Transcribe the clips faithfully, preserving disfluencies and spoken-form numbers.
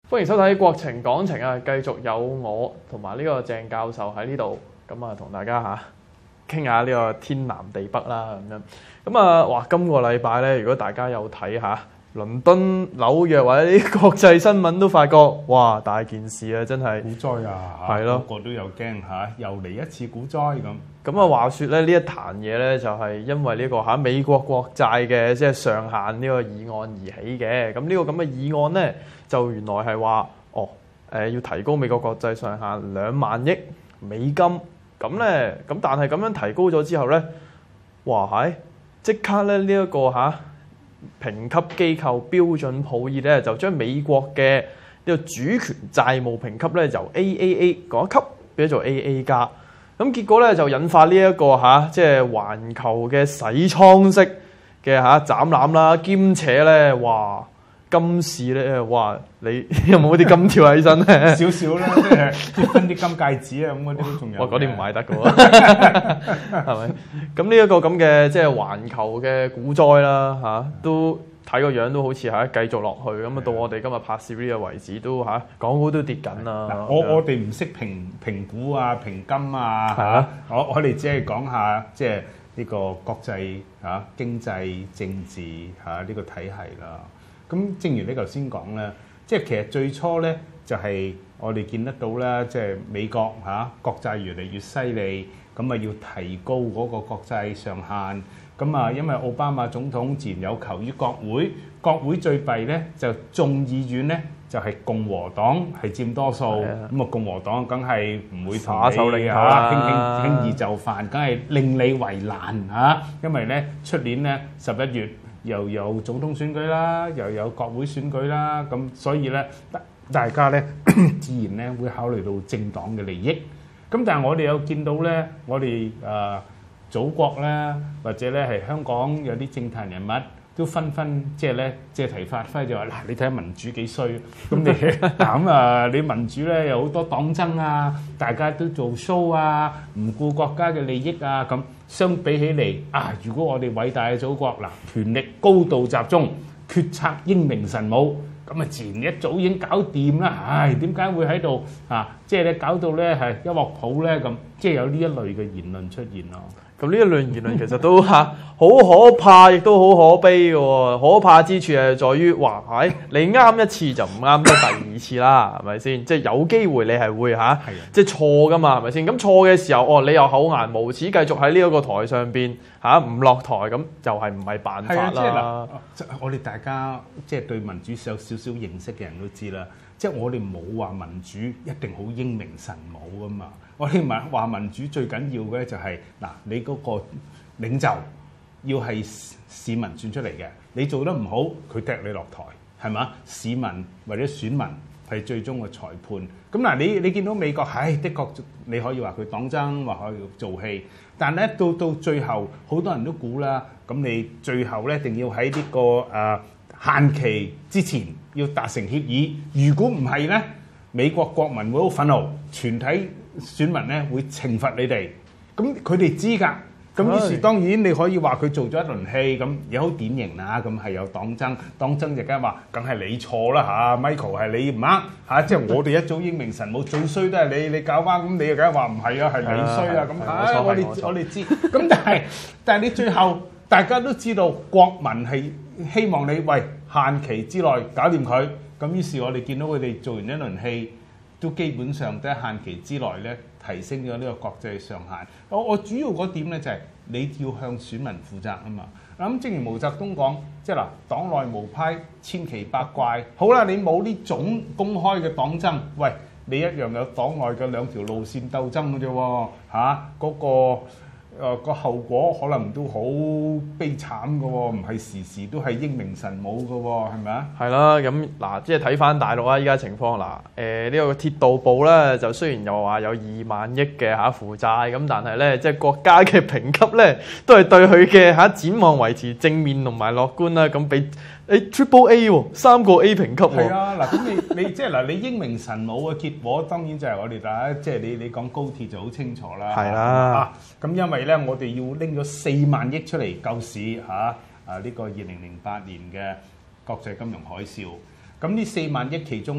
歡迎收睇國情講情啊！繼續有我同埋呢個鄭教授喺呢度，咁啊同大家嚇傾下呢個天南地北啦咁樣。咁啊，哇！今個禮拜咧，如果大家有睇下倫敦、紐約或者啲國際新聞，都發覺哇大件事啊，真係股災啊， 係咯， 個個都有驚嚇，又嚟一次股災咁。 咁啊，話說咧，呢一壇嘢咧就係因為呢個嚇美國國債嘅即係上限呢個議案而起嘅。咁呢個咁嘅議案咧，就原來係話哦誒要提高美國國債上限兩萬億美金。咁咧咁但係咁樣提高咗之後咧，哇係即刻咧呢一個嚇評級機構標準普爾咧就將美國嘅呢個主權債務評級咧由 A A A 嗰一級變咗做 A A 加。咁結果咧就引發呢、這、一個嚇、啊，即係環球嘅洗倉式嘅嚇斬纜啦，兼且咧哇金市咧哇你有冇啲金條起身咧？ 少少啦，即係結婚啲金戒指啊咁嗰啲都仲有。 哇！嗰啲唔買得嘅喎，係咪？咁呢一個咁嘅即係環球嘅股災啦嚇、啊，都睇個樣都好似係繼續落去咁啊！到我哋今日拍攝呢個為止都嚇，港股都跌緊啦。 我我哋唔識評評股啊、評金啊嚇、啊，我我哋只係講下即係呢個國際嚇、啊、經濟政治嚇呢、啊這個體系啦。咁正如你頭先講咧，即係其實最初咧就係、是、我哋見得到啦，即係美國嚇、啊、國債越嚟越犀利，咁啊要提高嗰個國債上限。咁啊，因為奧巴馬總統自然有求於國會，國會最弊咧就眾議院咧就係共和黨係佔多數，咁啊共和黨梗係唔會同你嚇輕輕輕易就範，梗係令你為難嚇，因為咧出年咧十一月又有總統選舉啦，又有國會選舉啦，咁所以咧大家咧自然咧會考慮到政黨嘅利益，咁但係我哋有見到咧，我哋誒。祖國咧，或者咧係香港有啲政壇人物都紛紛即係咧借題發揮，就話嗱，你睇下民主幾衰，咁你咁啊，你民主咧有好多黨爭啊，大家都做 show 啊，唔顧國家嘅利益啊，咁相比起嚟啊，如果我哋偉大嘅祖國嗱，權力高度集中，決策英明神武，咁啊自然一早已經搞掂啦。唉，點解會喺度啊？即係咧搞到咧係一鑊泡咧咁，即係有呢一類嘅言論出現咯。 咁呢一類言論其實都嚇好可怕，亦都好可悲嘅喎。可怕之處係在於，哇係你啱一次就唔啱得第二次啦，係咪先？即係有機會你係會嚇，即係錯噶嘛，係咪先？咁錯嘅時候，哦你又厚顏無恥，繼續喺呢一個台上邊嚇唔落台，咁又係唔係辦法啦？ 即係我哋大家即係對民主有少少認識嘅人都知啦。即係我哋冇話民主一定好英明神武噶嘛，我哋民話民主最緊要嘅就係嗱，你嗰個領袖要係市民選出嚟嘅，你做得唔好，佢踢你落台，係嘛？市民或者選民係最終嘅裁判。咁嗱，你你見到美國，唉，的確你可以話佢黨爭，或可以做戲，但係咧到到最後，好多人都估啦，咁你最後咧一定要喺呢個誒限期之前要達成協議，如果唔係咧，美國國民會好憤怒，全體選民咧會懲罰你哋。咁佢哋知㗎，咁於是當然你可以話佢做咗一輪戲，咁有好典型啦，咁係有黨爭，黨爭就梗係話，梗係你錯啦嚇 ，Michael 係你唔啱嚇，即係我哋一早英明神武，最衰都係你，你搞翻，咁你又梗係話唔係啊，係你衰啊，咁唉，我哋我哋知，咁但係但係你最後大家都知道國民係希望你喂限期之內搞掂佢，咁於是我哋見到佢哋做完一輪戲，都基本上都喺限期之內咧提升咗呢個國際上限。我我主要嗰點咧就係你要向選民負責啊嘛。咁正如毛澤東講，即係嗱，黨內無派，千奇百怪。好啦，你冇呢種公開嘅黨爭，喂，你一樣有黨內嘅兩條路線鬥爭嘅啫喎，嚇嗰個。誒個後果可能都好悲慘嘅喎，唔係時時都係英明神武嘅喎，係咪啊？ 係啦，咁嗱，即係睇翻大陸啦，依家情況嗱，誒、呃、呢、這個鐵道部咧就雖然又話有二萬億嘅嚇負債，咁但係咧即係國家嘅評級咧都係對佢嘅嚇展望維持正面同埋樂觀啦，咁俾誒 Triple A 喎，三個 A 評級喎。 係啊，嗱咁你你即係嗱你英明神武嘅結果，當然就係我哋大家即係你你講高鐵就好清楚啦。 係啦， 啊咁因為咧我哋要拎咗四萬億出嚟救市嚇，啊呢、這個二零零八年嘅國際金融海嘯。咁呢四萬億其中咧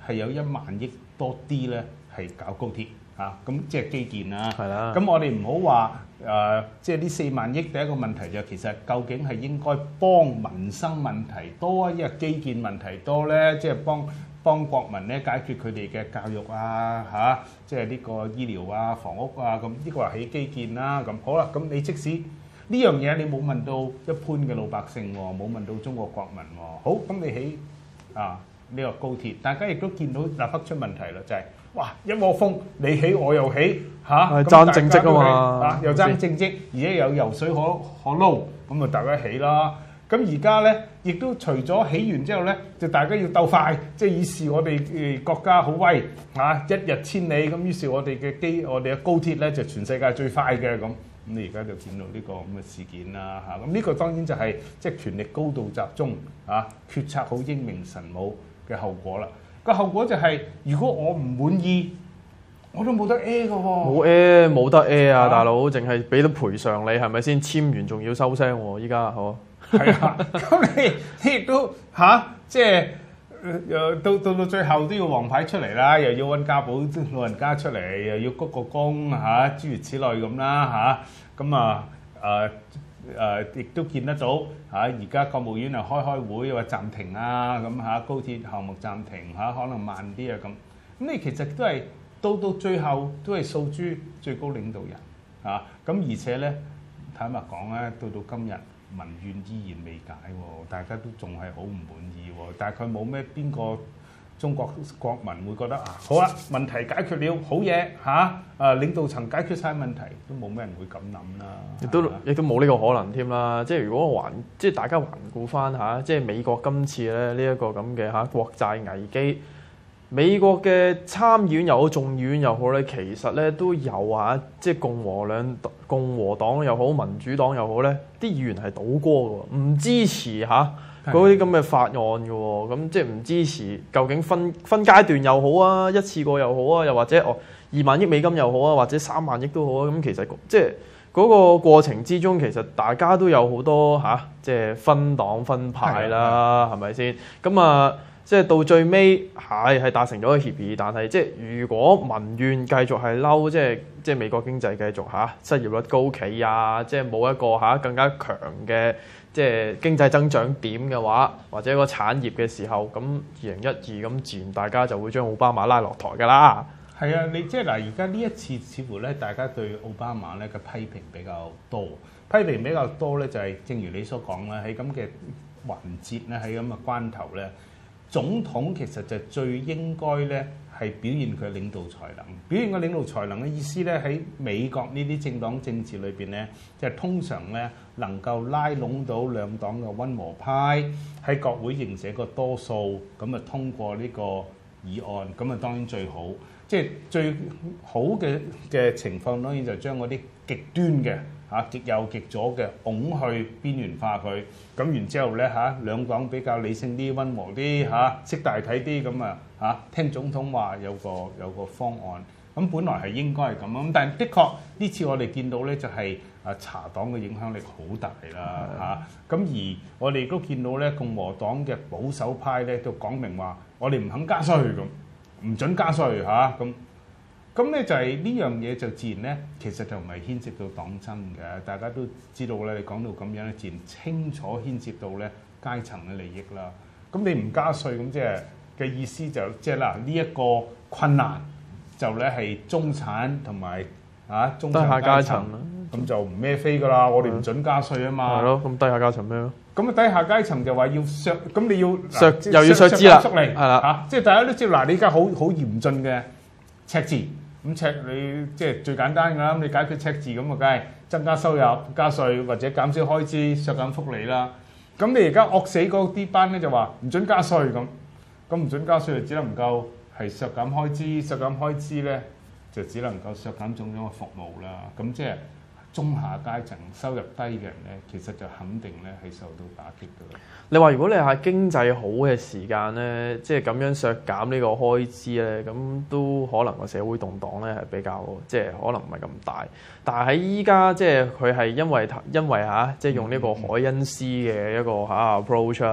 係有一萬億多啲咧係搞高鐵嚇，咁、啊、即係基建啦。 係啦。 咁我哋唔好話誒，即係呢四萬億第一個問題就其實究竟係應該幫民生問題多啊，抑或基建問題多咧？即係幫幫國民咧解決佢哋嘅教育啊嚇、啊，即係呢個醫療啊、房屋啊咁，呢個係起基建啦。咁好啦，咁你即使呢樣嘢你冇問到一般嘅老百姓喎，冇問到中國國民喎，好咁你起啊呢個高鐵，大家亦都見到立刻出問題啦，就係、是。哇！一窩蜂，你起我又起嚇， 爭政績啊嘛， 啊又爭政績，而且有油水可可撈，咁啊大家起啦。咁而家咧，亦都除咗起完之後咧，就大家要鬥快，即係以示我哋誒國家好威嚇，一日千里咁。於是我哋嘅機，我哋嘅高鐵咧就全世界最快嘅咁。咁你而家就見到呢個咁嘅事件啦嚇。咁呢個當然就係即係權力高度集中嚇，決策好英明神武嘅後果啦。個後果就係、是，如果我唔滿意，我都冇得 A 嘅喎。 冇 A 冇得 A 啊，大佬，淨係俾到賠償你，係咪先？簽完仲要收聲喎，依家好。 係啊，咁你你亦都嚇、啊，即係誒到到到最後都要黃牌出嚟啦，又要溫家寶老人家出嚟，又要鞠個躬嚇，諸如此類咁啦嚇。咁啊誒誒，亦都見得到嚇，而家國務院啊開開會，又話暫停啊咁嚇，高鐵項目暫停嚇，可能慢啲啊咁。咁你其實都係到到最後都係訴諸最高領導人嚇。咁而且咧，坦白講咧，到到今日民怨依然未解喎，大家都仲係好唔滿意喎。大概冇咩邊個中國國民會覺得啊，好啦，問題解決了，好嘢嚇！啊，領導層解決晒問題，都冇咩人會咁諗啦。 亦都亦都冇呢個可能添啦。即係如果我環，即係大家環顧翻嚇，即係美國今次咧呢一個咁嘅嚇國債危機，美國嘅參議院又好，眾議院又好咧，其實咧都有嚇，即係共和兩共和黨又好，民主黨又好咧，啲議員係倒戈嘅喎，唔支持嚇嗰啲咁嘅法案嘅喎，咁即係唔支持，究竟分分階段又好啊，一次過又好啊，又或者哦二萬億美金又好啊，或者三萬億都好啊，咁其實即係嗰個過程之中，其實大家都有好多嚇、啊，即係分黨分派啦，係咪先？咁啊，即係到最尾係係達成咗個協議，但係即係如果民怨繼續係嬲，即係即係美國經濟繼續嚇、啊、失業率高企啊，即係冇一個嚇、啊、更加強嘅。即係經濟增長點嘅話，或者個產業嘅時候，咁二零一二咁自然大家就會將奧巴馬拉落台㗎啦。 係啊，你即係嗱，而家呢一次似乎咧，大家對奧巴馬咧嘅批評比較多，批評比較多咧就係正如你所講啦，喺咁嘅環節咧，喺咁嘅關頭咧，總統其實就最應該咧係表現佢嘅領導才能。表現個領導才能嘅意思咧，喺美國呢啲政黨政治裏邊咧，就係通常咧能夠拉攏到兩黨嘅溫和派喺國會形成一個多數，咁啊通過呢個議案，咁啊當然最好。即係最好嘅嘅情況，當然就將嗰啲極端嘅嚇極右極左嘅拱去邊緣化佢，咁然之後咧嚇兩黨比較理性啲、溫和啲嚇識大體啲，咁啊嚇聽總統話有個有個方案，咁本來係應該係咁啊，咁但係的確呢次我哋見到咧就係啊茶黨嘅影響力好大啦嚇，咁而我哋都見到咧共和黨嘅保守派咧都講明話我哋唔肯加稅咁。唔準加稅嚇咁，咁咧就係呢樣嘢就自然咧，其實就唔係牽涉到黨爭嘅，大家都知道咧。你講到咁樣咧，自然清楚牽涉到咧階層嘅利益啦。咁你唔加稅咁即係嘅意思就即係嗱呢一個困難就咧係中產同埋啊中上階層，咁就唔孭飛噶啦。我哋唔準加稅啊嘛。係咯，咁低下階層咩咯？咁啊，低下階層就話要削，咁你要削又要削資啦， 係啦嚇，即係大家都知道嗱，你而家好好嚴峻嘅赤字，咁赤你即係最簡單㗎啦，咁你解決赤字咁啊，梗係增加收入、加稅或者減少開支、削減福利啦。咁你而家惡死嗰啲班咧就話唔準加稅咁，咁唔準加稅就只能夠係削減開支，削減開支咧就只能夠削減種種嘅服務啦。咁即係。中下階層收入低嘅人咧，其實就肯定咧係受到打擊㗎啦。你話如果你係經濟好嘅時間咧，即係咁樣削減呢個開支咧，咁都可能個社會動盪咧係比較即係可能唔係咁大。但係喺依家即係佢係因為因為嚇即係用呢個凱恩斯嘅一個嚇 approach 啊，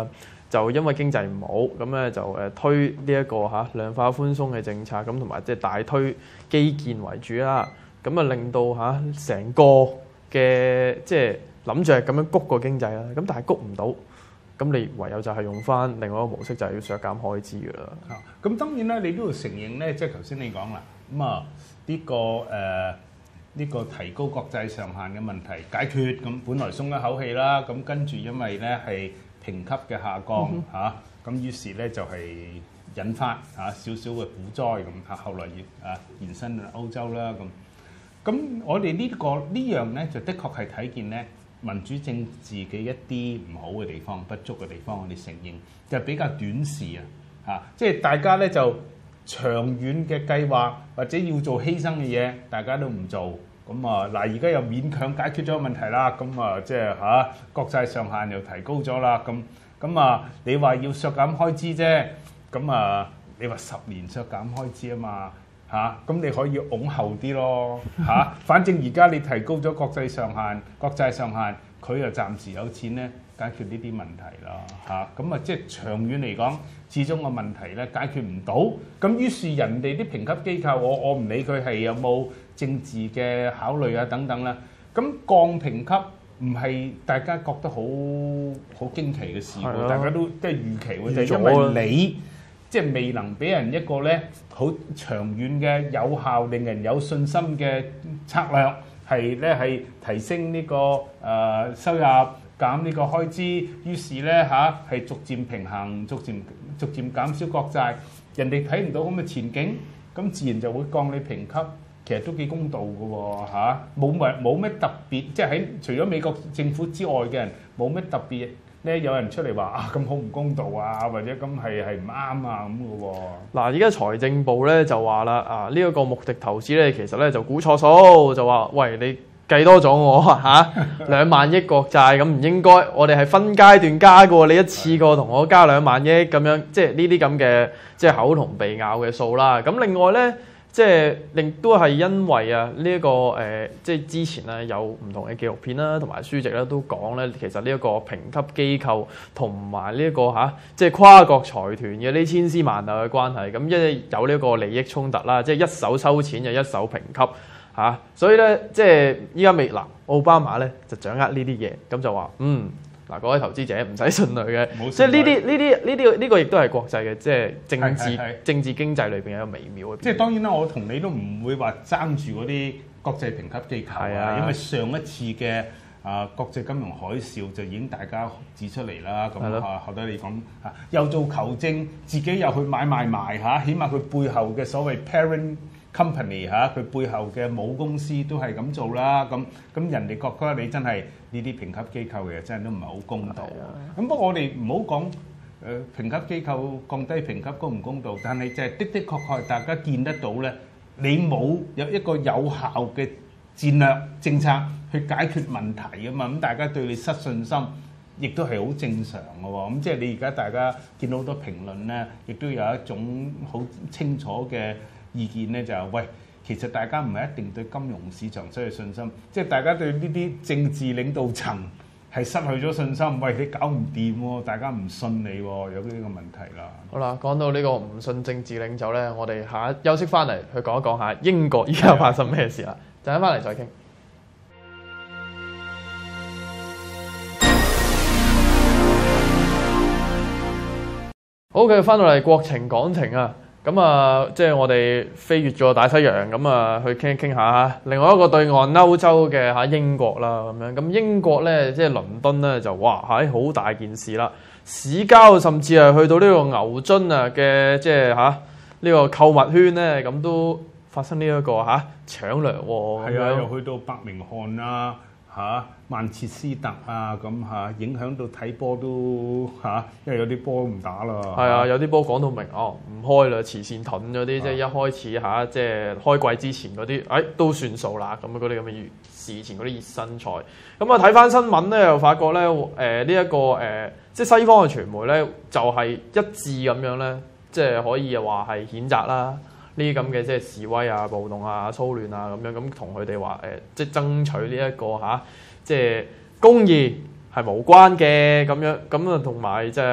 就因為經濟唔好，咁咧就誒推呢一個嚇量化寬鬆嘅政策，咁同埋即係大推基建為主啦，咁啊令到嚇成個嘅即係諗住係咁樣谷個經濟啦，咁但係谷唔到。咁你唯有就係用翻另外一個模式，就係要削減開支㗎啦。 啊，咁當然啦，你都要承認咧，即係頭先你講啦，咁啊呢個誒呢、呃呢個提高國債上限嘅問題解決，咁本來鬆一口氣啦，咁跟住因為咧係評級嘅下降嚇，咁、嗯啊、於是咧就係、是、引發嚇少少嘅股災咁嚇，後來亦啊延伸歐洲啦咁。咁我哋呢、呢個呢樣咧，就的確係睇見咧。民主政治嘅一啲唔好嘅地方、不足嘅地方，我哋承認就比較短視啊！嚇，即係大家咧就長遠嘅計劃或者要做犧牲嘅嘢，大家都唔做。咁啊嗱，而家又勉強解決咗問題啦。咁啊，即係嚇國債上限又提高咗啦。咁咁啊，你話要削減開支啫。咁啊，你話十年削減開支啊嘛。嚇，咁你可以往後啲咯嚇，反正而家你提高咗國際上限、國債上限，佢又暫時有錢咧解決呢啲問題啦嚇，咁啊即係長遠嚟講，始終個問題咧解決唔到，咁於是人哋啲評級機構，我我唔理佢係有冇政治嘅考慮啊等等啦，咁降評級唔係大家覺得好好驚奇嘅事喎，大家都即係預期喎，就係因為你。即係未能俾人一個咧好長遠嘅有效、令人有信心嘅策略，係咧係提升呢、這個誒、呃、收入、減呢個開支，於是咧嚇係逐漸平衡、逐漸逐漸減少國債。人哋睇唔到咁嘅前景，咁自然就會降你評級。其實都幾公道嘅喎嚇，冇乜冇咩特別，即係喺除咗美國政府之外嘅人，冇咩特別。咧有人出嚟話啊咁好唔公道啊，或者咁係係唔啱啊咁嘅喎。嗱，而家財政部咧就話啦，啊呢一、這個穆迪投資咧其實咧就估錯數，就話喂你計多咗我嚇兩萬億國債，咁唔應該，我哋係分階段加嘅喎，你一次過同我加兩萬億咁樣，即係呢啲咁嘅即係口同鼻拗嘅數啦。咁另外咧。即係令都係因為啊呢一個誒、呃，即係之前咧有唔同嘅紀錄片啦，同埋書籍咧都講咧，其實呢一個評級機構同埋呢一個嚇、啊，即係跨國財團嘅呢千絲萬縷嘅關係，咁一有呢一個利益衝突啦，即係一手收錢就一手評級嚇、啊，所以咧即係依家未嗱奧巴馬咧就掌握呢啲嘢，咁就話嗯。嗱，各位投資者唔使信佢嘅，即係呢啲呢啲呢啲呢個亦都係國際嘅，即係政治是是是政治經濟裏邊有一個微妙嘅。即係當然啦，我同你都唔會話爭住嗰啲國際評級機構啊，因為上一次嘅啊、呃、國際金融海嘯就已經大家指出嚟啦。咁啊，學得你講啊，又做求證，自己又去買賣埋嚇，起碼佢背後嘅所謂 parent company 嚇，佢背後嘅母公司都係咁做啦。咁咁人哋覺得你真係。呢啲評級機構嘅真係都唔係好公道。咁不過我哋唔好講誒評級機構降低評級公唔公道，但係就係的的確確大家見得到咧，你冇有一個有效嘅戰略政策去解決問題啊嘛。咁大家對你失信心，亦都係好正常嘅喎。咁即係你而家大家見到好多評論咧，亦都有一種好清楚嘅意見咧，就係喂。其實大家唔係一定對金融市場失去信心，即係大家對呢啲政治領導層係失去咗信心。喂，你搞唔掂喎，大家唔信你喎，有呢個問題啦。好啦，講到呢個唔信政治領袖咧，我哋下一休息翻嚟去講一講下英國依家發生咩事啦。陣間翻嚟再傾。好，繼續翻到嚟國情講情啊！咁啊，即係我哋飛越咗大西洋，咁啊去傾一傾下另外一個對岸歐洲嘅嚇英國啦，咁樣咁英國咧，即係倫敦咧就哇係好大件事啦，市郊甚至係去到呢個牛津啊嘅即係嚇呢個購物圈咧，咁都發生呢一個嚇搶糧喎。係啊，又去到伯明翰啊。嚇，曼徹斯特啊，咁嚇影響到睇波都嚇，因為有啲波唔打啦。係啊，有啲波講到明哦，唔開啦，慈善盾嗰啲，即係一開始嚇，即係開季之前嗰啲，誒都算數啦。咁嗰啲咁嘅事前嗰啲熱身賽，咁啊睇翻新聞咧，又發覺咧，誒呢一個誒，即係西方嘅傳媒咧，就係一致咁樣咧，即係可以話係譴責啦。呢啲咁嘅即係示威啊、暴動啊、騷亂啊咁樣，咁同佢哋話誒，即係爭取呢、這、一個嚇、啊，即係公義係無關嘅咁樣，咁啊同埋即係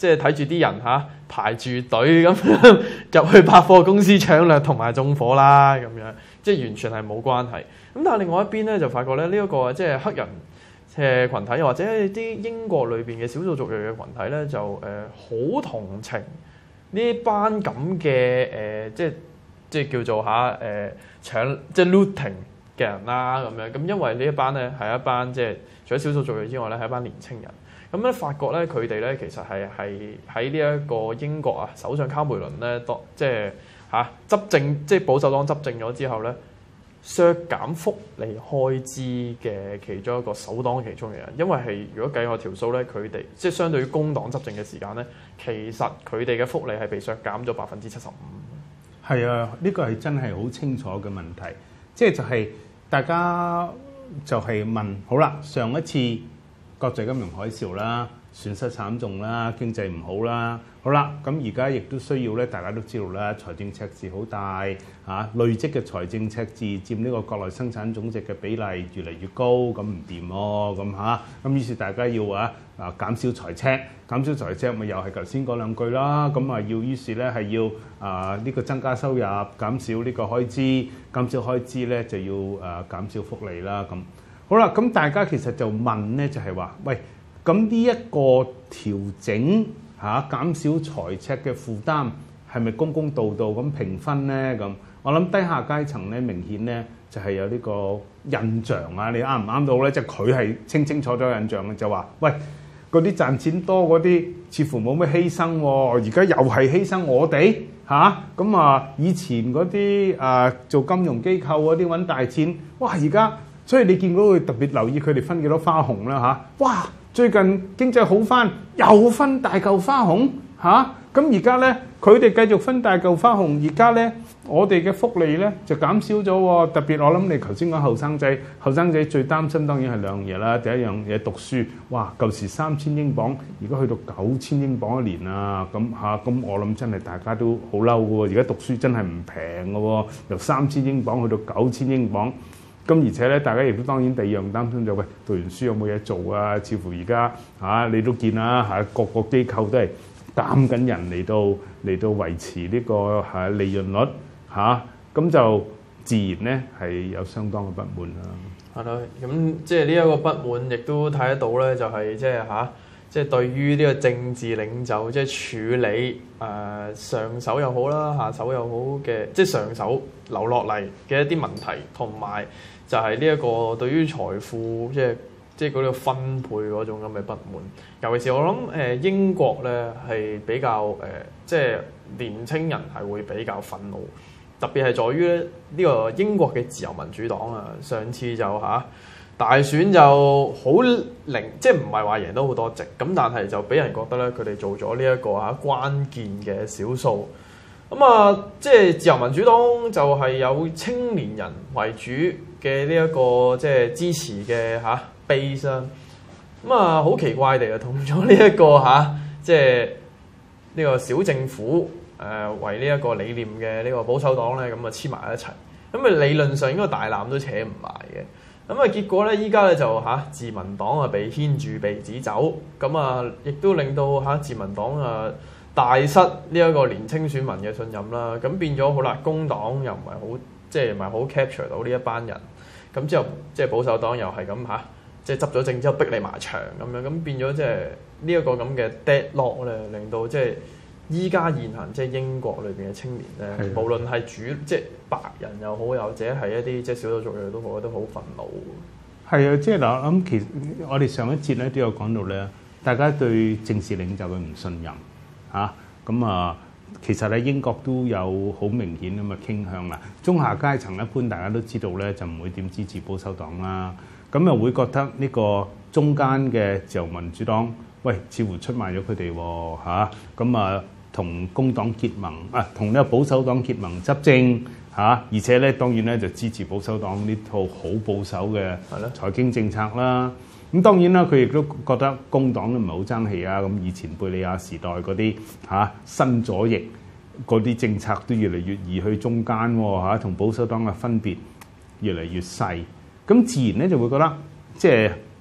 即係睇住啲人嚇排住隊咁入去百貨公司搶掠同埋縱火啦咁樣，即係完全係冇關係。咁但係另外一邊咧就發覺咧呢一個即係黑人嘅群體，又或者啲英國裏邊嘅少數族裔嘅群體咧，就誒好、呃、同情呢班咁嘅誒，即係即係叫做嚇誒、呃、搶即係 looting 嘅人啦咁樣。咁因為呢一班咧係一班即係除咗少數族裔之外咧係一班年青人。咁咧發覺咧佢哋咧其實係係喺呢一個英國啊首相卡梅倫咧當即係嚇、啊、執政即係保守黨執政咗之後咧，削減福利開支嘅其中一個首當其衝嘅人。因為係如果計我條數咧，佢哋即係相對於工黨執政嘅時間咧，其實佢哋嘅福利係被削減咗百分之七十五。 係啊，呢個係真係好清楚嘅問題。即係就係大家就係問，好啦，上一次國際金融海嘯啦，損失慘重啦，經濟唔好啦，好啦，咁而家亦都需要咧，大家都知道啦，財政赤字好大嚇、啊，累積嘅財政赤字佔呢個國內生產總值嘅比例越嚟越高，咁唔掂喎，咁嚇，咁於是大家要啊啊減少財赤，減少財赤咪又係頭先嗰兩句啦，咁啊要於是咧係要啊呢、這個增加收入，減少呢個開支，減少開支咧就要啊減少福利啦，咁好啦，咁大家其實就問咧就係話，喂。咁呢一個調整嚇、啊、減少財赤嘅負擔係咪公公道道咁平分咧？咁我諗低下階層咧明顯咧就係、是、有呢個印象啊！你啱唔啱到咧？即係佢係清清楚楚印象嘅，就話喂嗰啲賺錢多嗰啲似乎冇咩犧牲喎、哦，而家又係犧牲我哋嚇咁啊！以前嗰啲啊做金融機構嗰啲揾大錢，哇！而家所以你見到佢特別留意佢哋分幾多花紅啦嚇，哇！最近經濟好翻，又分大嚿花紅嚇，咁而家咧佢哋繼續分大嚿花紅，而家咧我哋嘅福利咧就減少咗喎。特別我諗你頭先講後生仔，後生仔最擔心當然係兩樣嘢啦。第一樣嘢讀書，哇，舊時三千英鎊，而家去到九千英鎊一年啊，咁嚇，咁我諗真係大家都好嬲嘅喎。而家讀書真係唔平嘅喎，由三千英鎊去到九千英鎊。咁而且咧，大家亦都當然第二樣擔心就喂，讀完書有冇嘢做啊？似乎而家嚇你都見啦嚇，各個機構都係減緊人嚟到嚟到維持呢個嚇利潤率嚇，咁就自然咧係有相當嘅不滿啦。 係咯，咁即係呢一個不滿，亦都睇得到咧，就係即係嚇，即係對於呢個政治領袖即係處理誒上手又好啦，下手又好嘅，即係上手留落嚟嘅一啲問題，同埋就係呢一個對於財富即係即係嗰個分配嗰種咁嘅不滿。尤其是我諗誒英國咧係比較誒即係年青人係會比較憤怒，特別係在於咧呢個英國嘅自由民主黨啊，上次就嚇大選就好零，即係唔係話贏到好多席，咁但係就俾人覺得咧佢哋做咗呢一個嚇關鍵嘅少數。咁啊，即係自由民主黨就係有青年人為主嘅呢一個即係支持嘅嚇 base 啦。咁啊，好奇怪地啊，同咗呢一個嚇即係呢個小政府誒為呢一個理念嘅呢個保守黨咧，咁啊黐埋一齊。咁啊理論上應該大纜都扯唔埋嘅。咁啊結果咧，依家咧就嚇自民黨啊被牽住鼻子走，咁啊亦都令到嚇自民黨啊大失呢一個年青選民嘅信任啦，咁變咗好啦，工黨又唔係好，即係唔係好 capture 到呢一班人，咁之後即係保守黨又係咁嚇，即係執咗政之後逼你埋牆咁樣，咁變咗即係呢一個咁嘅 deadlock 咧，令到即係依家現行即係英國裏邊嘅青年咧，的無論係主即係白人又好，或者係一啲即係少數族裔都好，都好憤怒。係啊，即係嗱，我諗其實我哋上一節咧都有講到咧，大家對政治領袖嘅唔信任。嚇咁啊，其實喺英國都有好明顯咁嘅傾向啦。中下階層一般大家都知道咧，就唔會點支持保守黨啦。咁又會覺得呢個中間嘅自由民主黨，喂，似乎出賣咗佢哋喎嚇。咁啊，同工黨結盟啊，同呢個保守黨結盟執政嚇、啊，而且咧當然咧就支持保守黨呢套好保守嘅財經政策啦。咁當然啦，佢亦都覺得工黨都唔係好爭氣啊！咁以前貝利亞時代嗰啲嚇新左翼嗰啲政策都越嚟越移去中間喎嚇，同保守黨嘅分別越嚟越細。咁自然咧就會覺得即係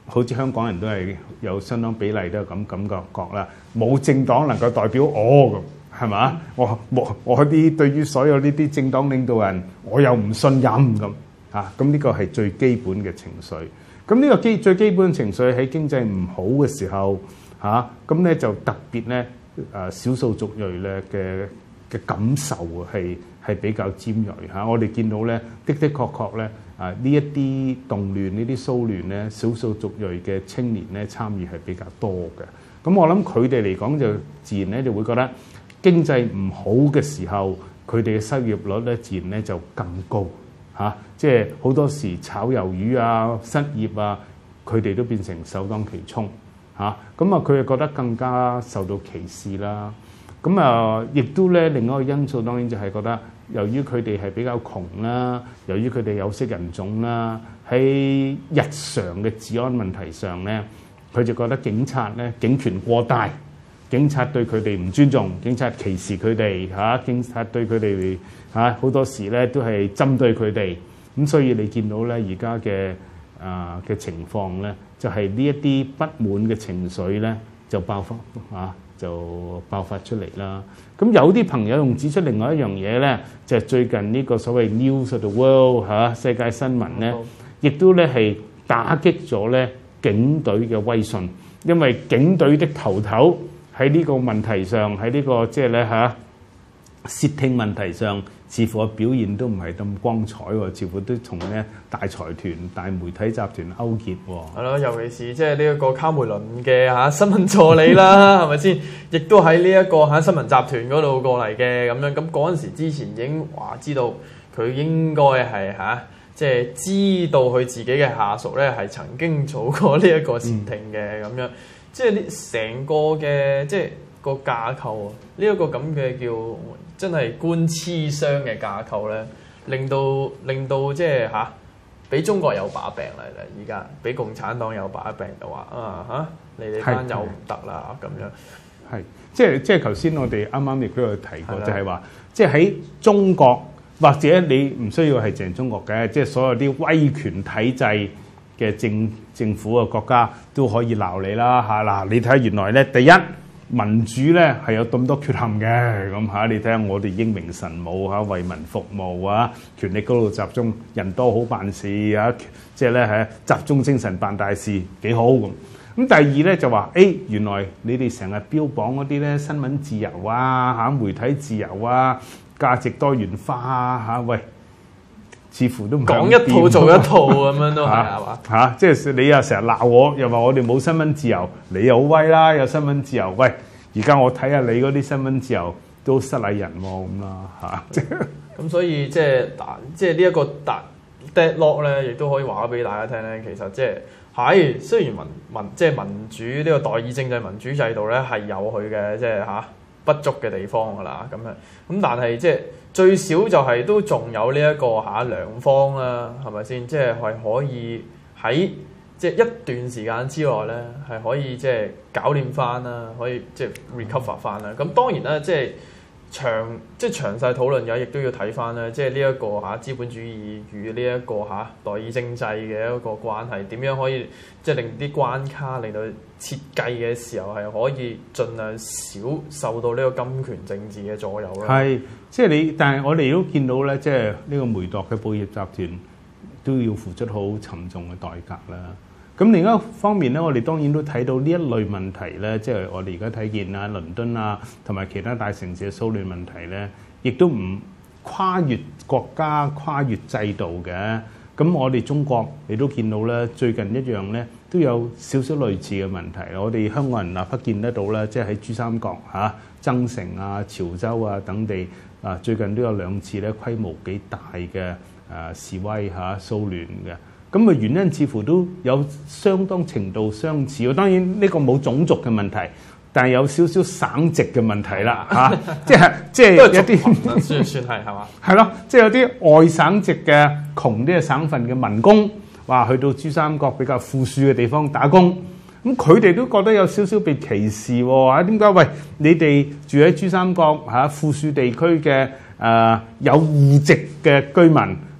好似香港人都係有相當比例都係咁感覺覺啦，冇政黨能夠代表我咁。係嘛？我我我啲對於所有呢啲政黨領導人，我又唔信任咁嚇。咁呢個係最基本嘅情緒。咁呢個基最基本嘅情緒喺經濟唔好嘅時候嚇，咁咧就特別咧誒少數族裔咧嘅嘅感受係係比較尖鋭嚇。我哋見到咧的的確確咧啊呢一啲動亂呢啲騷亂咧，少數族裔嘅青年咧參與係比較多嘅。咁我諗佢哋嚟講就自然咧就會覺得。經濟唔好嘅時候，佢哋嘅失業率咧自然咧就更高嚇、啊，即係好多時炒魷魚啊、失業啊，佢哋都變成首當其衝嚇。咁啊，佢哋覺得更加受到歧視啦。咁啊，亦都咧另外一個因素，當然就係覺得由於佢哋係比較窮啦，由於佢哋有色人種啦，喺日常嘅治安問題上咧，佢就覺得警察咧警權過大。警察對佢哋唔尊重，警察歧視佢哋嚇，警察對佢哋嚇好多時咧都係針對佢哋，咁所以你見到咧而家嘅啊嘅情況咧，就係呢一啲不滿嘅情緒咧就爆發嚇，就爆發出嚟啦。咁有啲朋友仲指出另外一樣嘢咧，就係最近呢個所謂 News of the World 嚇世界新聞咧，亦都咧係打擊咗咧警隊嘅威信，因為警隊的頭頭。喺呢個問題上，喺呢個即係咧嚇竊聽問題上，似乎個表現都唔係咁光彩喎，似乎都同咧大財團、大媒體集團勾結喎。係咯， 尤其是即係呢一個卡梅倫嘅嚇新聞助理啦，係咪先？亦都喺呢一個嚇新聞集團嗰度過嚟嘅咁樣。咁嗰陣時之前已經話知道佢應該係嚇，即係知道佢自己嘅下屬咧係曾經做過呢一個竊聽嘅咁樣。即係呢成個嘅即係個架構啊，呢、這、一個咁嘅叫真係官黐商嘅架構咧，令到令到即係嚇，俾、啊、中國有把柄嚟啦！而家俾共產黨有把柄就話啊嚇，你哋班友唔得啦咁樣。 係即係即係頭先我哋啱啱亦都有提過，就係話即係喺中國或者你唔需要係淨中國嘅，即係所有啲威權體制嘅政政府嘅國家都可以鬧你啦嚇嗱，你睇下原來咧第一民主咧係有咁多缺陷嘅咁嚇，你睇下我哋英明神武嚇，為民服務啊，權力高度集中，人多好辦事啊，即係咧係集中精神辦大事幾好咁。咁第二咧就話誒、欸，原來你哋成日標榜嗰啲咧新聞自由啊嚇，媒體自由啊，價值多元化啊嚇，喂。似乎都唔講一套做一套咁樣都係係嘛嚇，即係你又成日鬧我，又話我哋冇新聞自由，你又好威啦，有新聞自由。喂，而家我睇下你嗰啲新聞自由都失禮人喎咁啦嚇。 咁所以即係即係呢一個 deadlock 咧，亦都可以話俾大家聽咧。其實即係係雖然民民即係民主呢、這個代議政制民主制度咧係有佢嘅即係嚇不足嘅地方㗎啦。咁樣咁但係即係。最少就係都仲有呢一個嚇良方啦，係咪先？即係係可以喺即係一段時間之內咧，係可以即係搞掂翻啦，可以即係 recover 翻啦。咁當然啦，即係詳即係詳細討論嘅，亦都要睇翻咧，即係呢一個嚇資本主義與呢一個嚇代議政制嘅一個關係，點樣可以即係令啲關卡令到設計嘅時候係可以盡量少受到呢個金權政治嘅左右啦。 係，即係你，但係我哋都見到咧，即係呢個梅鐸嘅報業集團都要付出好沉重嘅代價啦。咁另一方面咧，我哋當然都睇到呢一類問題咧，即係我哋而家睇見啊，倫敦啊，同埋其他大城市嘅騷亂問題咧，亦都唔跨越國家、跨越制度嘅。咁我哋中國你都見到咧，最近一樣咧都有少少類似嘅問題。我哋香港人立刻見得到咧，即係喺珠三角嚇、增城啊、潮州啊等地啊，最近都有兩次咧規模幾大嘅誒示威嚇、騷亂嘅。咁嘅原因似乎都有相當程度相似。當然呢個冇種族嘅問題，但係有少少省籍嘅問題啦嚇，即係即係有啲算算係係嘛？ 係咯，即係有啲外省籍嘅窮啲嘅省份嘅民工，話去到珠三角比較富庶嘅地方打工，咁佢哋都覺得有少少被歧視喎嚇。點解？喂，你哋住喺珠三角嚇富庶地區嘅誒有戶籍嘅居民，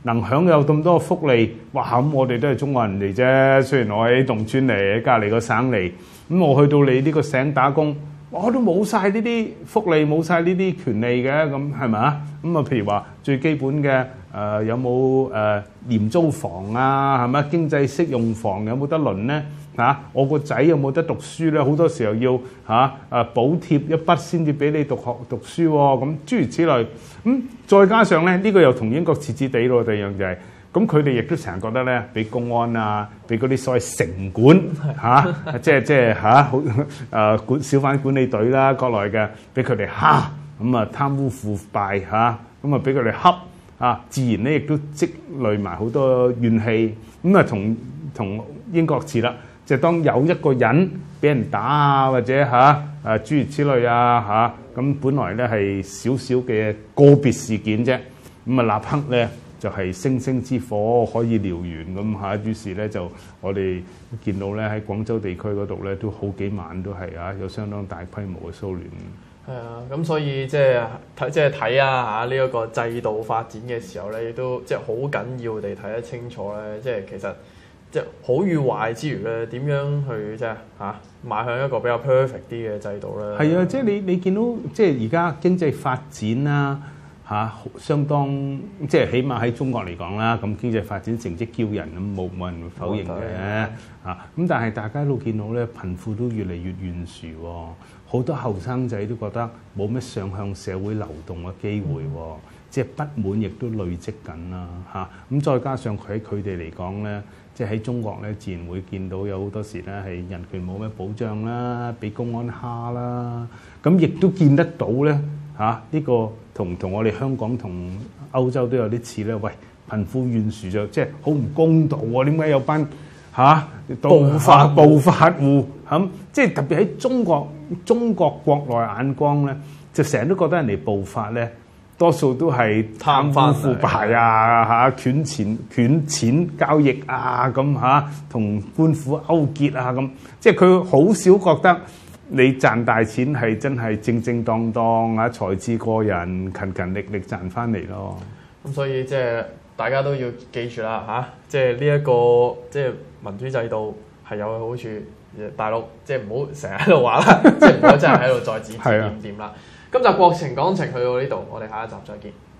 能享有咁多福利，哇！咁我哋都係中國人嚟啫。雖然我喺農村嚟，喺隔離個省嚟，咁我去到你呢個省打工，我都冇晒呢啲福利，冇晒呢啲權利嘅，咁係咪啊？咁啊，譬如話最基本嘅誒、呃，有冇誒廉租房啊？係咪經濟適用房有冇得輪咧？嚇、啊！我個仔有冇得讀書咧？好多時候要嚇誒、啊啊、補貼一筆先至俾你讀學讀書喎、哦。咁諸如此類。咁、嗯、再加上咧，呢、這個又同英國似似地咯。第二樣就係、是，咁佢哋亦都成日覺得咧，俾公安啊，俾嗰啲所謂城管嚇、啊，即係即係嚇好誒管小販管理隊啦，國內嘅俾佢哋蝦，咁啊貪污腐敗嚇，咁啊俾佢哋恰啊，自然咧亦都積累埋好多怨氣。咁啊同同英國似啦。就當有一個人俾人打啊，或者嚇誒諸如此類啊嚇，咁本來咧係少少嘅個別事件啫，咁啊立刻咧就係星星之火可以燎原咁嚇，於是咧就我哋見到咧喺廣州地區嗰度咧都好幾晚都係啊有相當大規模嘅騷亂。 係啊，咁所以即係睇即係睇啊嚇呢一個制度發展嘅時候咧，亦都即係好緊要地睇得清楚咧，即係其實。即係好與壞之餘咧，點樣去即係嚇邁向一個比較 perfect 啲嘅制度咧？ 係啊，即係你你見到即係而家經濟發展啦嚇，相當即係起碼喺中國嚟講啦，咁經濟發展成績驕人咁，冇冇人會否認嘅嚇。咁但係大家都見到咧，貧富都越嚟越懸殊喎，好多後生仔都覺得冇乜上向社會流動嘅機會喎，嗯、即係不滿亦都累積緊啦嚇。咁再加上佢喺佢哋嚟講咧。即係喺中國咧，自然會見到有好多時咧係人權冇咩保障啦，俾公安蝦啦，咁亦都見得到咧嚇，呢、呢個同同我哋香港同歐洲都有啲似咧。喂，貧富懸殊就即係好唔公道喎，點解有班嚇暴發暴發戶咁？即係特別喺中國中國國內眼光咧，就成日都覺得人哋暴發咧。多數都係貪污腐敗啊嚇，捲錢捲錢交易啊咁嚇，同官府勾結啊咁，即係佢好少覺得你賺大錢係真係正正當當啊，才智過人，勤勤力力賺翻嚟咯。 咁所以即係大家都要記住啦嚇，即係呢一個即係民主制度係有好處，大陸即係唔好成日喺度話啦，即係唔好真係喺度再指指點點啦。今集國情講情去到呢度，我哋下一集再見。